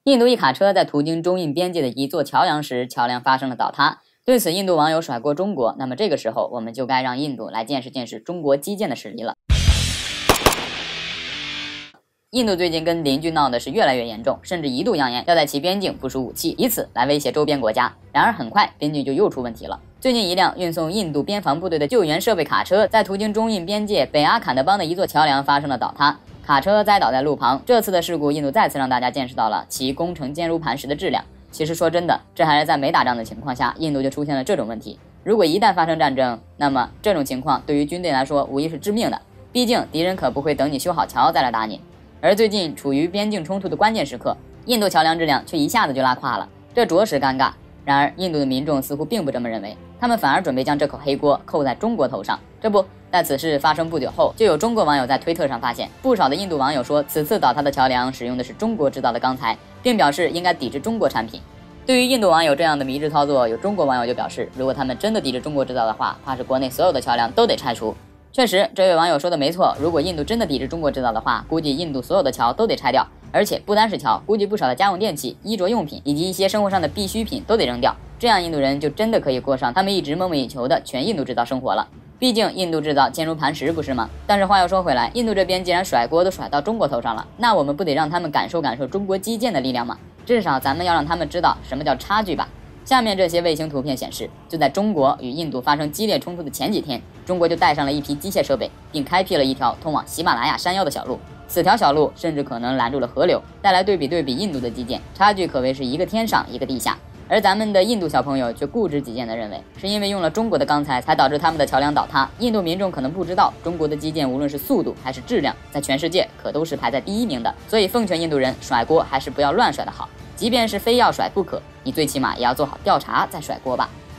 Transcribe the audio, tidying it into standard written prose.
印度一卡车在途经中印边界的一座桥梁时，桥梁发生了倒塌。对此，印度网友甩锅中国。那么这个时候，我们就该让印度来见识见识中国基建的实力了。印度最近跟邻居闹的是越来越严重，甚至一度扬言要在其边境部署武器，以此来威胁周边国家。然而很快，边境就又出问题了。最近一辆运送印度边防部队的救援设备卡车，在途经中印边界北阿坎德邦的一座桥梁发生了倒塌，卡车栽倒在路旁。这次的事故，印度再次让大家见识到了其工程坚如磐石的质量。其实说真的，这还是在没打仗的情况下，印度就出现了这种问题。如果一旦发生战争，那么这种情况对于军队来说无疑是致命的。毕竟敌人可不会等你修好桥再来打你。而最近处于边境冲突的关键时刻，印度桥梁质量却一下子就拉胯了，这着实尴尬。然而印度的民众似乎并不这么认为，他们反而准备将这口黑锅扣在中国头上。这不，在此事发生不久后，就有中国网友在推特上发现，不少的印度网友说此次倒塌的桥梁使用的是中国制造的钢材，并表示应该抵制中国产品。对于印度网友这样的迷之操作，有中国网友就表示，如果他们真的抵制中国制造的话，怕是国内所有的桥梁都得拆除。确实，这位网友说的没错，如果印度真的抵制中国制造的话，估计印度所有的桥都得拆掉，而且不单是桥，估计不少的家用电器、衣着用品以及一些生活上的必需品都得扔掉。这样印度人就真的可以过上他们一直梦寐以求的全印度制造生活了。毕竟印度制造坚如磐石，不是吗？但是话又说回来，印度这边既然甩锅都甩到中国头上了，那我们不得让他们感受感受中国基建的力量吗？至少咱们要让他们知道什么叫差距吧。下面这些卫星图片显示，就在中国与印度发生激烈冲突的前几天，中国就带上了一批机械设备，并开辟了一条通往喜马拉雅山腰的小路。此条小路甚至可能拦住了河流，带来对比印度的基建，差距可谓是一个天上一个地下。而咱们的印度小朋友却固执己见地认为，是因为用了中国的钢材才导致他们的桥梁倒塌。印度民众可能不知道，中国的基建无论是速度还是质量，在全世界可都是排在第一名的。所以奉劝印度人，甩锅还是不要乱甩的好。即便是非要甩不可，你最起码也要做好调查再甩锅吧。